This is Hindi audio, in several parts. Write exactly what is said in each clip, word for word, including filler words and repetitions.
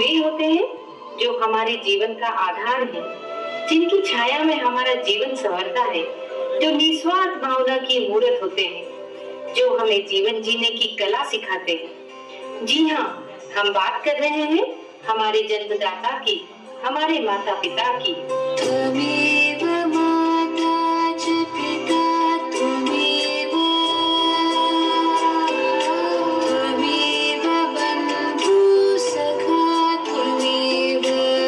वे होते हैं जो हमारे जीवन का आधार है, जिनकी छाया में हमारा जीवन संवरता है, जो निस्वार्थ भावना की मूर्त होते हैं, जो हमें जीवन जीने की कला सिखाते हैं। जी हाँ, हम बात कर रहे हैं हमारे जन्मदाता की, हमारे माता पिता की। त्वमेव माता च पिता त्वमेव, त्वमेव बन्धु सखा त्वमेव,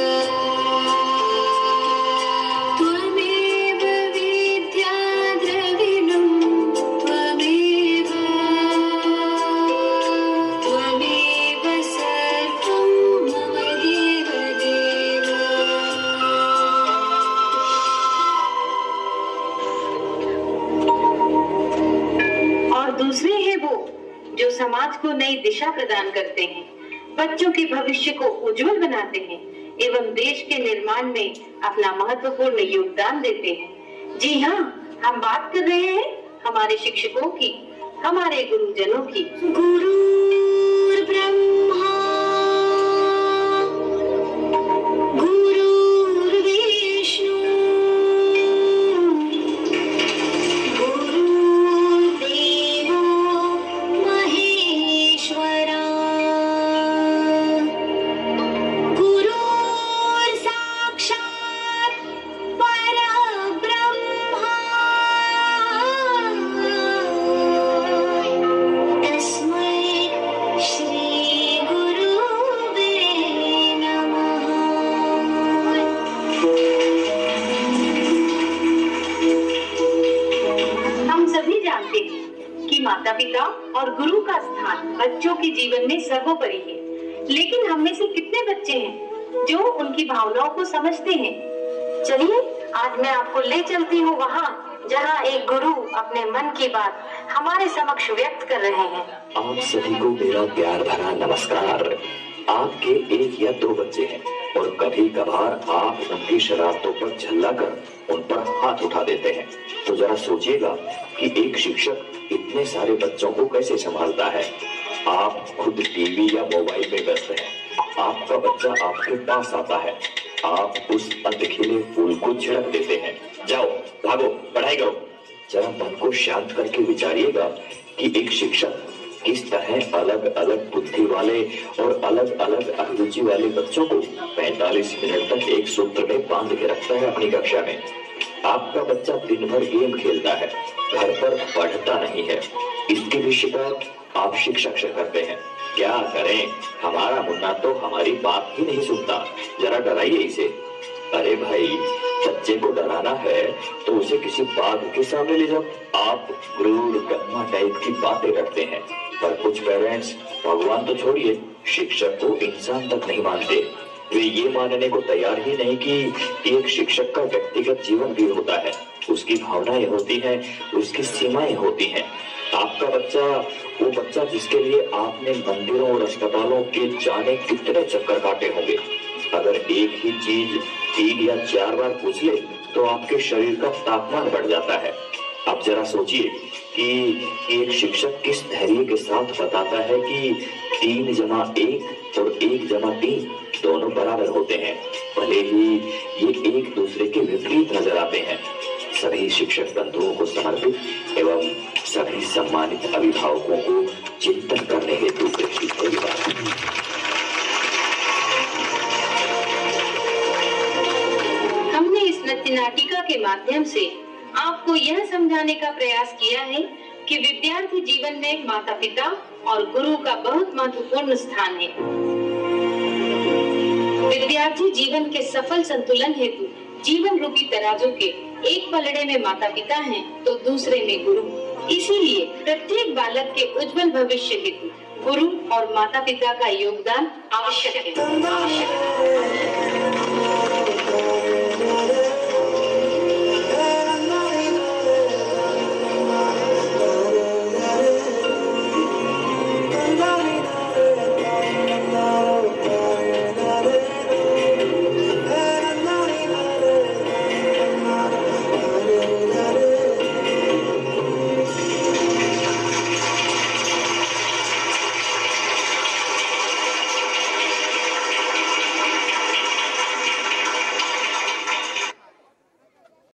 त्वमेव विद्या द्रविणं त्वमेव, त्वमेव सर्वं मम देव देव। और दूसरे हैं वो जो समाज को नई दिशा प्रदान करते हैं, बच्चों के भविष्य को उज्जवल बनाते हैं एवं देश के निर्माण में अपना महत्वपूर्ण योगदान देते हैं। जी हाँ, हम बात कर रहे हैं हमारे शिक्षकों की, हमारे गुरुजनों की। गुरुर् ब्रह्मा गुरुर्विष्णु गुरुर्देवो महेश्वरा, गुरुर् साक्षात् परब्रह्मा, तस्मै श्री गुरुवे नमः। हम सभी जानते हैं कि माता पिता और गुरु का स्थान बच्चों के जीवन में सर्वोपरि है, लेकिन हम में से कितने बच्चे हैं जो उनकी भावनाओं को समझते हैं? चलिए आज मैं आपको ले चलती हूँ वहाँ जहाँ एक गुरु अपने मन की बात हमारे समक्ष व्यक्त कर रहे हैं। आप सभी को मेरा प्यार भरा नमस्कार। आपके एक या दो बच्चे हैं और कभी कभार आप उनकी शरारतों पर झल्ला कर उन पर हाथ उठा देते हैं, तो जरा सोचिएगा कि एक शिक्षक इतने सारे बच्चों को कैसे संभालता है। आप खुद टीवी या मोबाइल में व्यस्त हैं, आपका बच्चा आपके पास आता है, आप उस अधखिले फूल को छिड़क देते हैं। जाओ भागो, पढ़ाई करो। जरा मन को शांत करके विचारिएगा कि एक शिक्षक किस तरह अलग अलग बुद्धि वाले और अलग अलग अभिरुचि वाले बच्चों को पैंतालीस मिनट तक एक सूत्र में बांध के रखता है अपनी कक्षा में। आपका बच्चा दिन भर गेम खेलता है, घर पर पढ़ता नहीं है, इसकी भी शिकायत आप शिक्षक से करते हैं। क्या करें, हमारा मुन्ना तो हमारी बात ही नहीं सुनता, जरा डराइए इसे। अरे भाई, बच्चे को डराना है तो उसे किसी बाघ के सामने ले जाओ। आप क्रूर गम्मा टाइप की बातें करते हैं, पर कुछ पेरेंट्स भगवान तो छोड़िए, शिक्षक को इंसान तक नहीं मानते। वे ये मानने को तैयार ही नहीं कि एक शिक्षक का व्यक्तिगत जीवन भी होता है, उसकी भावनाएं होती हैं, उसकी सीमाएं होती हैं। आपका बच्चा वो बच्चा जिसके लिए आपने मंदिरों और अस्पतालों के जाने कितने चक्कर काटे होंगे, अगर एक ही चीज तीन या चार बार पूछ ले तो आपके शरीर का तापमान बढ़ जाता है। अब जरा सोचिए कि एक शिक्षक किस धैर्य के साथ बताता है कि तीन जमा एक और एक जमा तीन दोनों बराबर होते हैं, भले ही ये एक दूसरे के विपरीत नजर आते हैं। सभी शिक्षक बंधुओं को समर्पित एवं सभी सम्मानित अभिभावकों को चिंतन करने हेतु प्रेषित है। हमने इस नृत्य नाटिका के माध्यम से आपको यह समझाने का प्रयास किया है कि विद्यार्थी जीवन में माता पिता और गुरु का बहुत महत्वपूर्ण स्थान है। विद्यार्थी जीवन के सफल संतुलन हेतु जीवन रूपी तराजू के एक पलड़े में माता पिता हैं तो दूसरे में गुरु। इसीलिए प्रत्येक बालक के उज्जवल भविष्य हेतु गुरु और माता पिता का योगदान आवश्यक है।